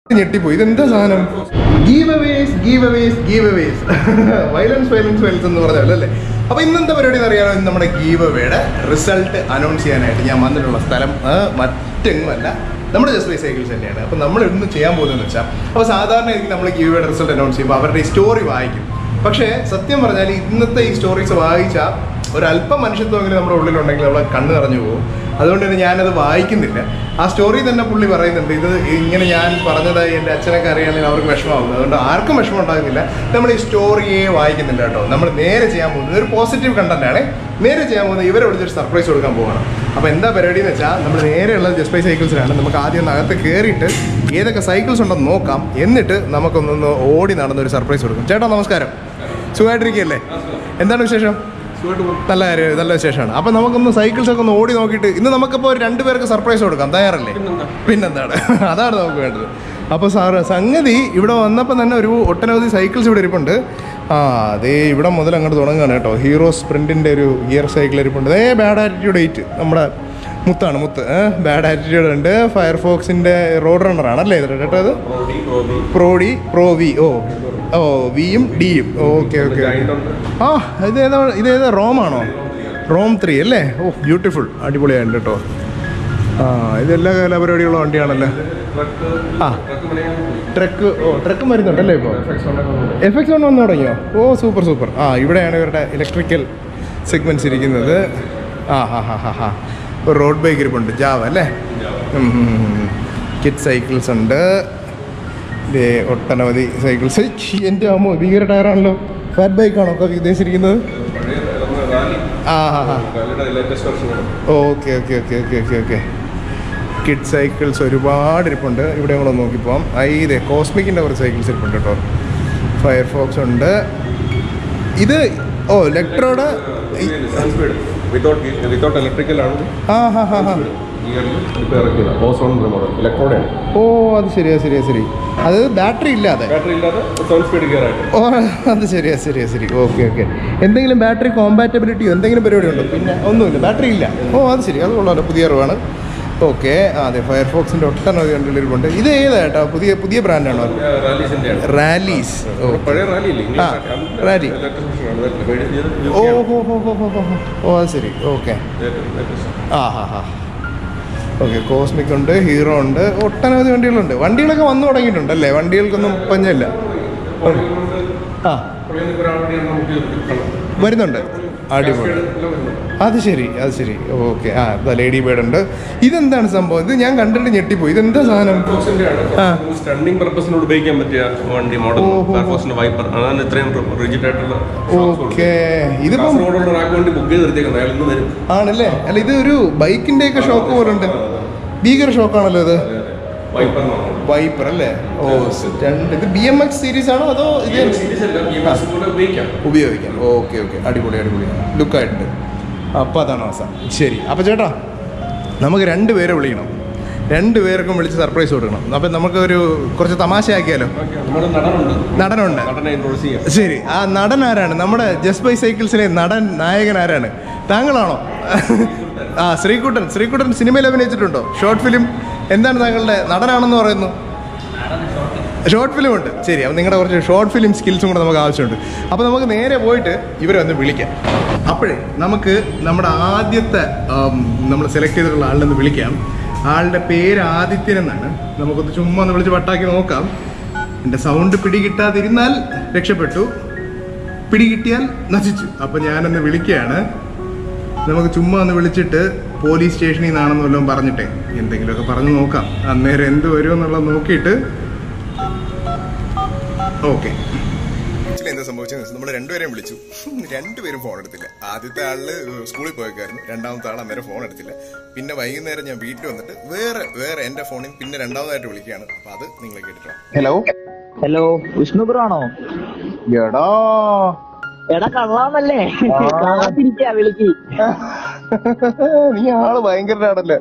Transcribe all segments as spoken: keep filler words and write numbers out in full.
ഞെട്ടിപ്പോയി. ഇതെന്താ സാധനം? Give always give always give always violence violence violence എന്ന് പറഞ്ഞല്ലേ. അപ്പോൾ ഇന്നെന്താ പരിപാടി എന്ന് അറിയാമോ? ഇന്ന് നമ്മുടെ ഗീവ് അവേയുടെ റിസൾട്ട് അനൗൺസ് ചെയ്യാനായിട്ട് ഞാൻ വന്നിട്ടുള്ള സ്ഥലം മറ്റെങ്ങുമല്ല, നമ്മുടെ ജസ്റ്റ് ബൈ സൈക്കിൾസ് തന്നെയാണ്. അപ്പോൾ നമ്മൾ ഇന്ന് ചെയ്യാൻ പോകുന്നതെന്ന് വെച്ചാൽ, അപ്പോൾ സാധാരണ എനിക്ക് നമ്മൾ ഗീവ് അവേയുടെ റിസൾട്ട് അനൗൺസ് ചെയ്യുമ്പോൾ അവരുടെ ഈ സ്റ്റോറി വായിക്കും. പക്ഷേ സത്യം പറഞ്ഞാൽ ഇന്നത്തെ ഈ സ്റ്റോറീസ് വായിച്ചാൽ ഒരല്പം മനുഷ്യത്വമെങ്കിലും നമ്മുടെ ഉള്ളിലുണ്ടെങ്കിൽ നമ്മളെ കണ്ണ് നിറഞ്ഞു പോകും. അതുകൊണ്ട് തന്നെ ഞാനത് വായിക്കുന്നില്ല. ആ സ്റ്റോറി തന്നെ പുള്ളി പറയുന്നുണ്ട്, ഇത് ഇങ്ങനെ ഞാൻ പറഞ്ഞതായി എൻ്റെ അച്ഛനൊക്കെ അറിയാമെങ്കിൽ അവർക്ക് വിഷമമാകും. അതുകൊണ്ട് ആർക്കും വിഷമം ഉണ്ടാകുന്നില്ല. നമ്മൾ ഈ സ്റ്റോറിയെ വായിക്കുന്നില്ല കേട്ടോ. നമ്മൾ നേരെ ചെയ്യാൻ പോകുന്നത് ഒരു പോസിറ്റീവ് കണ്ടന്റാണ്. നേരെ ചെയ്യാൻ പോകുന്നത് ഇവരെ വിളിച്ചൊരു സർപ്രൈസ് കൊടുക്കാൻ പോകണം. അപ്പോൾ എന്താ പരിപാടി എന്ന് വെച്ചാൽ, നമ്മൾ നേരെയുള്ളത് ജസ്റ്റ് ബൈ സൈക്കിൾസിലാണ്. നമുക്ക് ആദ്യം ഒന്ന് അകത്ത് കയറിയിട്ട് ഏതൊക്കെ സൈക്കിൾസ് ഉണ്ടെന്ന് നോക്കാം. എന്നിട്ട് നമുക്കൊന്നൊന്ന് ഓടി നടന്നൊരു സർപ്രൈസ് കൊടുക്കും. ചേട്ടാ നമസ്കാരം, സുഖമായിട്ടിരിക്കുകയല്ലേ? എന്താണ് വിശേഷം? നല്ല കാര്യം, നല്ല വിശേഷമാണ്. അപ്പം നമുക്കൊന്ന് സൈക്കിൾസ് ഒക്കെ ഒന്ന് ഓടി നോക്കിയിട്ട് ഇന്ന് നമുക്കിപ്പോൾ ഒരു രണ്ട് പേർക്ക് സർപ്രൈസ് കൊടുക്കാം. തയ്യാറല്ലേ? പിന്നെന്താണ്, അതാണ് നമുക്ക് വേണ്ടത്. അപ്പോൾ സാറ് സംഗതി ഇവിടെ വന്നപ്പോൾ തന്നെ ഒരു ഒട്ടനവധി സൈക്കിൾസ് ഇവിടെ ഇരിപ്പുണ്ട്. ആ അതേ ഇവിടെ മുതൽ അങ്ങോട്ട് തുടങ്ങുകയാണ് കേട്ടോ. ഹീറോ സ്പ്രിൻറ്റിൻ്റെ ഒരു ഗിയർ സൈക്കിൾ ഇരിപ്പുണ്ട്. അതേ ബാഡ് ആറ്റിറ്റ്യൂഡ് എയ്റ്റ് നമ്മുടെ മുത്താണ്, മുത്ത്. ബാഡ് ആറ്റിറ്റ്യൂഡ് ഉണ്ട്. ഫയർഫോക്സിൻ്റെ റോഡ് റണ്ണറാണല്ലേ ഇത് കേട്ടോ? അത് പ്രോഡി പ്രോ വി ഓ ഓ വിയും ഡിയും. Okay okay. ആ ഇതേതാ ഇതേതാ റോമാണോ? റോം ത്രീ അല്ലേ? ഓ ബ്യൂട്ടിഫുൾ, അടിപൊളിയായിട്ട് കേട്ടോ. ആ ഇതെല്ലാ കാലപരിപാടിയുള്ള വണ്ടിയാണല്ലോ. ആ ട്രക്ക്, ഓ ട്രക്കും വരുന്നുണ്ടല്ലേ ഇപ്പോൾ? എഫ് എക്സ് വൺ വന്നു തുടങ്ങിയോ? ഓ സൂപ്പർ സൂപ്പർ. ആ ഇവിടെയാണ് ഇവരുടെ ഇലക്ട്രിക്കൽ സെഗ്മെൻറ്റ്സ് ഇരിക്കുന്നത്. ആ ഹാ ഹാ ഹാ ഹാ ഒരു റോഡ് ബൈക്ക് ഇരിപ്പുണ്ട്, ജാവ അല്ലേ? കിഡ് സൈക്കിൾസ് ഉണ്ട്. ഇതേ ഒട്ടനവധി സൈക്കിൾസ്. എൻ്റെ അമ്മോ ഭീകര ടയറാണല്ലോ. ഫാറ്റ് ബൈക്കാണോ ഒക്കെ ഉദ്ദേശിച്ചിരിക്കുന്നത്? ആ ഹാ ഹാ okay okay okay okay okay okay kid cycles ഒരുപാട് ഇരിപ്പുണ്ട്. ഇവിടെ കൂടെ നോക്കിപ്പോവാം. ആ ഇതേ കോസ്മിക്കിൻ്റെ കുറച്ച് സൈക്കിൾസ് ഇരിപ്പുണ്ട് കേട്ടോ. ഫയർഫോക്സ് ഉണ്ട്. ഇത് ഓ ഇലക്ട്രോഡ് ആ ഹാ ഹാ ഹാ ഓ അത് ശരിയാ ശരിയാ ശരി. അത് ബാറ്ററി ഇല്ലാതെ ഓ അത് ശരിയാ ശരിയാ ശരി. Okay okay. എന്തെങ്കിലും ബാറ്ററി കോമ്പാറ്റബിലിറ്റിയോ എന്തെങ്കിലും പരിപാടി ഉണ്ടോ? പിന്നെ ഒന്നുമില്ല, ബാറ്ററി ഇല്ല. ഓ അത് ശരി, അത് കൊള്ളാമല്ലോ, പുതിയ അറിവാണ്. ഓക്കെ. അതെ ഫയർഫോക്സിൻ്റെ ഒട്ടനവധി കണ്ടിലിരിപ്പുണ്ട്. ഇത് ഏതാ കേട്ടോ? പുതിയ പുതിയ ബ്രാൻഡാണോ? റാലീസ്. ആ റാലി. ഓ ഹോ ഹോ ഹോ ഹോ ഹോ ഓ അത് ശരി. ഓക്കെ. ആ ഹാ ഹാ ഓക്കെ. കോസ്മിക് ഉണ്ട്, ഹീറോ ഉണ്ട്, ഒട്ടനവധി വണ്ടികളുണ്ട്. വണ്ടികളൊക്കെ വന്നു തുടങ്ങിയിട്ടുണ്ടല്ലേ? വണ്ടികൾക്കൊന്നും പഞ്ഞില്ല. ആ വരുന്നുണ്ട്. അടിപൊളി. അത് ശരി അത് ശരി. ഓക്കെ. ആ ഇതാ ലേഡി ബേർഡ് ഉണ്ട്. ഇതെന്താണ് സംഭവം? ഇത് ഞാൻ കണ്ടിട്ട് ഞെട്ടിപ്പോയി. ഇതെന്താ സാധനം? സ്റ്റണ്ടിങ് പർപ്പസിനോട് ഉപയോഗിക്കാൻ പറ്റിയ വണ്ടി മോഡൽ വൈപ്പർ. അതാണ് ഇത്രയും റിജിഡ് ആയിട്ടുള്ള. ഓക്കെ. ഇതിപ്പോ വണ്ടി ബുക്ക് ചെയ്ത് നിർത്തിയേക്കുന്നത് അയാൾ ഇന്ന് വരും. ആണല്ലേ? അല്ല ഇത് ഒരു ബൈക്കിന്റെ ഒക്കെ ഷോക്ക് പോലെ ഉണ്ട്. ഭീകര ഷോക്കാണല്ലോ ഇത്. വൈപ്പർ അല്ലേ? ഓ രണ്ട്. ഇത് ബി എം എക്സ് സീരീസ് ആണോ അതോ ഇത് ഉപയോഗിക്കാം? Okay okay. അടിപൊളി അടിപൊളി ലുക്കായിട്ടുണ്ട്. അപ്പോൾ അതാണ് അവസ്ഥ. ശരി. അപ്പോൾ ചേട്ടാ നമുക്ക് രണ്ട് പേരെ വിളിക്കണം. രണ്ട് പേർക്കും വിളിച്ച് സർപ്രൈസ് കൊടുക്കണം. അപ്പം നമുക്ക് ഒരു കുറച്ച് തമാശയാക്കിയാലോ? നടനുണ്ട്. ശരി. ആ നടൻ ആരാണ്? നമ്മുടെ ജസ്റ്റ് ബൈ സൈക്കിൾസിലെ നടൻ നായകൻ ആരാണ്? താങ്കളാണോ? ആ ശ്രീകുട്ടൻ. ശ്രീകുട്ടൻ സിനിമയിൽ അഭിനയിച്ചിട്ടുണ്ടോ? ഷോർട്ട് ഫിലിം എന്താണ് താങ്കളുടെ? നടനാണെന്ന് പറയുന്നു. ഷോർട്ട് ഫിലിം ഉണ്ട്. ശരി. അപ്പം നിങ്ങളുടെ കുറച്ച് ഷോർട്ട് ഫിലിം സ്കിൽസും കൂടെ നമുക്ക് ആവശ്യമുണ്ട്. അപ്പോൾ നമുക്ക് നേരെ പോയിട്ട് ഇവരെ ഒന്ന് വിളിക്കാം. അപ്പോഴേ നമുക്ക് നമ്മുടെ ആദ്യത്തെ നമ്മൾ സെലക്ട് ചെയ്തിട്ടുള്ള ആളിനൊന്ന് വിളിക്കാം. ആളുടെ പേര് ആദിത്യൻ എന്നാണ്. നമുക്കൊന്ന് ചുമ്മാ ഒന്ന് വിളിച്ച് വട്ടാക്കി നോക്കാം. എൻ്റെ സൗണ്ട് പിടികിട്ടാതിരുന്നാൽ രക്ഷപ്പെട്ടു, പിടികിട്ടിയാൽ നശിച്ചു. അപ്പം ഞാനൊന്ന് വിളിക്കുകയാണ്. നമുക്ക് ചുമ്മാ ഒന്ന് വിളിച്ചിട്ട് പോലീസ് സ്റ്റേഷനിൽ നിന്നാണെന്ന് വല്ലതും പറഞ്ഞിട്ടേ എന്തെങ്കിലുമൊക്കെ പറഞ്ഞു നോക്കാം. അന്നേരം എന്ത് വരുമെന്നുള്ളത് നോക്കിയിട്ട്. ഓക്കെ. ആക്ച്വലി എന്താ സംഭവിച്ചതെന്ന് വെച്ചാൽ നമ്മൾ രണ്ടുപേരെയും വിളിച്ചു. രണ്ടുപേരും ഫോൺ എടുത്തില്ല. ആദ്യത്തെ ആളില് സ്കൂളിൽ പോയേക്കായിരുന്നു. രണ്ടാമത്തെ ആൾ അന്നേരം ഫോൺ എടുത്തില്ല. പിന്നെ വൈകുന്നേരം ഞാൻ വീട്ടിൽ വന്നിട്ട് വേറെ വേറെ എൻ്റെ ഫോണിൽ പിന്നെ രണ്ടാമതായിട്ട് വിളിക്കുകയാണ്. അപ്പൊ അത് നിങ്ങളെ കേട്ടിട്ടോ. ഹലോ ഹലോ വിഷ്ണു ബ്രോ ആണോ? എടാ എടാ കള്ളാന്നല്ലേ? കാണാതിരിക്കാ വിളിക്ക്. നീ ആള് ഭയങ്കരനാണല്ലേ?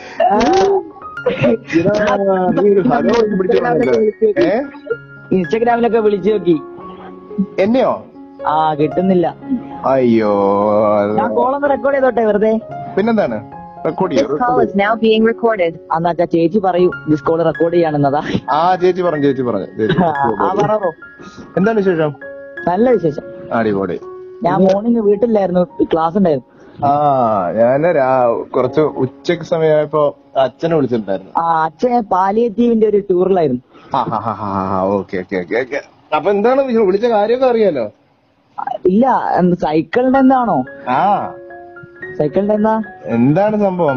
ഇൻസ്റ്റഗ്രാമിലൊക്കെ വിളിച്ചു നോക്കി. എന്നെയോ? ആ കിട്ടുന്നില്ല. അയ്യോ ഞാൻ കോളൊന്ന് റെക്കോർഡ് ചെയ്തോട്ടെ വെറുതെ. പിന്നെന്താണ്? Record This call is now being recorded. എന്നാച്ചാ ചേച്ചി പറയൂ ദിസ് കോൾ റെക്കോർഡ് ചെയ്യാണെന്നതാ. ആ ചേച്ചി പറഞ്ഞു ചേച്ചി പറഞ്ഞു ചേച്ചി ആ പറോ. എന്താണ് വിശേഷം? നല്ല വിശേഷം. അടിപൊളി. ഞാൻ മോർണിംഗ് വീട്ടിലായിരുന്നു, ക്ലാസ് ഉണ്ടായിരുന്നു. ആ ഞാന് കുറച്ച് ഉച്ചക്ക് സമയമായപ്പോ അച്ഛനെ വിളിച്ചിട്ടുണ്ടായിരുന്നു. ആ അച്ഛൻ പാലിയേറ്റീവിന്റെ ഒരു ടൂറിലായിരുന്നു. Okay okay okay okay. അപ്പൊ എന്താണ് വിളിച്ച കാര്യമൊക്കെ അറിയാലോ? ഇല്ല, സൈക്കിളിന്റെ എന്താണോ? ആ സൈക്കിളിന്റെ എന്താ എന്താണ് സംഭവം?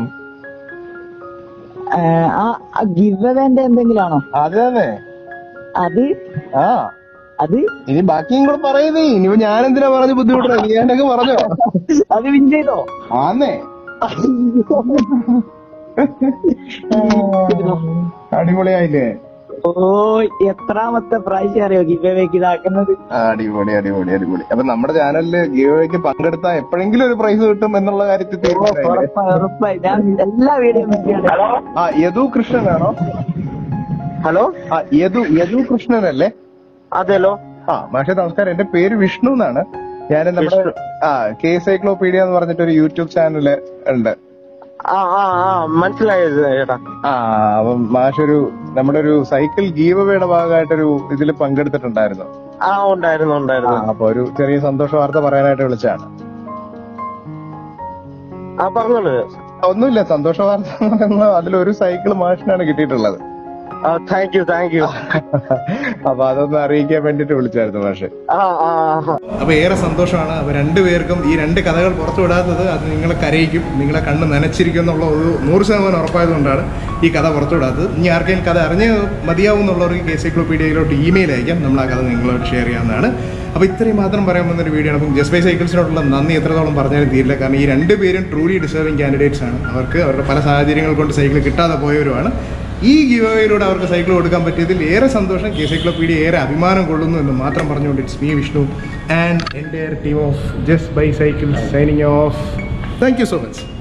ആ ഗിവ് അവേന്റെ എന്തെങ്കിലും ആണോ? അത് തന്നെ. അത് ആ അത് ഇനി ബാക്കിയും കൂടെ പറയുന്നേ. ഇനി ഞാൻ എന്തിനാ പറഞ്ഞു ബുദ്ധിമുട്ടാ? നീ ഞാനൊക്കെ പറഞ്ഞോ? അത് വിൻ ചെയ്തോ? ആന്നേ. അടിപൊളിയായില്ലേ? ഓ എത്രാമത്തെ പ്രാവശ്യം അറിയോ ഗിവ് അവേക്ക് ഇതാക്കുന്നത്? അടിപൊളി അടിപൊളി അടിപൊളി. അപ്പൊ നമ്മുടെ ചാനലില് ഗിവ് അവേക്ക് പങ്കെടുത്താൽ എപ്പോഴെങ്കിലും ഒരു പ്രൈസ് കിട്ടും എന്നുള്ള കാര്യത്തിൽ തീരുമാനമായില്ലേ? ഉറപ്പായി ഉറപ്പായി ഞാൻ എല്ലാ വീഡിയോ നോക്കിയാണ്. ആ യദു കൃഷ്ണനാണോ? ഹലോ, ആ യദു യദു കൃഷ്ണനല്ലേ? അതെല്ലോ. ആ മാഷെ നമസ്കാരം. എന്റെ പേര് വിഷ്ണു എന്നാണ്. ഞാൻ നമ്മുടെ ആ കെ സൈക്ലോപീഡിയ എന്ന് പറഞ്ഞിട്ട് ഒരു യൂട്യൂബ് ചാനല് ഉണ്ട്. ആ ആ ആ മനസ്സിലായത് ചേട്ടാ. ആ അപ്പം മാഷൊരു നമ്മുടെ ഒരു സൈക്കിൾ ഗീവ് അവേയുടെ ഭാഗമായിട്ടൊരു ഇതിൽ പങ്കെടുത്തിട്ടുണ്ടായിരുന്നു. ആ ഉണ്ടായിരുന്നു ആ ഉണ്ടായിരുന്നു. അപ്പൊ ഒരു ചെറിയ സന്തോഷ വാർത്ത പറയാനായിട്ട് വിളിച്ചതാണ്. ആ പറഞ്ഞോളൂ. ഒന്നുമില്ല, സന്തോഷ വാർത്ത എന്ന് പറയുന്നത് അതിലൊരു സൈക്കിൾ മാഷിനാണ് കിട്ടിയിട്ടുള്ളത്. ആ താങ്ക് യു താങ്ക് യു. അപ്പൊ അതൊന്ന് അറിയിക്കാൻ വേണ്ടിട്ട് വിളിച്ചായിരുന്നു മാഷെ. ആ ആ അപ്പൊ ഏറെ സന്തോഷമാണ്. അപ്പൊ രണ്ടുപേർക്കും ഈ രണ്ട് കഥകൾ പുറത്തു വിടാത്തത് അത് നിങ്ങളെ കരയിക്കും, നിങ്ങളെ കണ്ണ് നനച്ചിരിക്കും എന്നുള്ള ഒരു നൂറ് ശതമാനം ഉറപ്പായതുകൊണ്ടാണ് ഈ കഥ പുറത്തു വിടാത്തത്. ഇനി ആർക്കെങ്കിലും കഥ അറിഞ്ഞ് മതിയാവും എന്നുള്ളവർക്ക് കെ സൈക്ലോപീഡിയയിലോട്ട് ഇമെയിൽ അയക്കാം, നമ്മൾ ആ കഥ നിങ്ങളോട് ഷെയർ ചെയ്യാവുന്നതാണ്. അപ്പോൾ ഇത്രയും മാത്രം പറയാൻ വന്നൊരു വീഡിയോ ആണ്. അപ്പം ജസ്റ്റ് ബൈ സൈക്കിൾസിനോടുള്ള നന്ദി എത്രത്തോളം പറഞ്ഞാലും തീരില്ല. കാരണം ഈ രണ്ട് പേരും ട്രൂലി ഡിസേർവിംഗ് കാൻഡിഡേറ്റ്സ് ആണ്. അവർക്ക് അവരുടെ പല സാഹചര്യങ്ങൾ കൊണ്ട് സൈക്കിൾ കിട്ടാതെ പോയവരുമാണ്. ഈ ഗിവ് അവേയിലൂടെ അവർക്ക് സൈക്കിൾ കൊടുക്കാൻ പറ്റിയതിൽ ഏറെ സന്തോഷം. കെ സൈക്ലോപീഡിയ ഏറെ അഭിമാനം കൊള്ളുന്നു എന്ന് മാത്രം പറഞ്ഞുകൊണ്ട് ഇറ്റ്സ് മീ വിഷ്ണു ആൻഡ് എൻ്റെ team of just by cycles signing off. Thank you so much.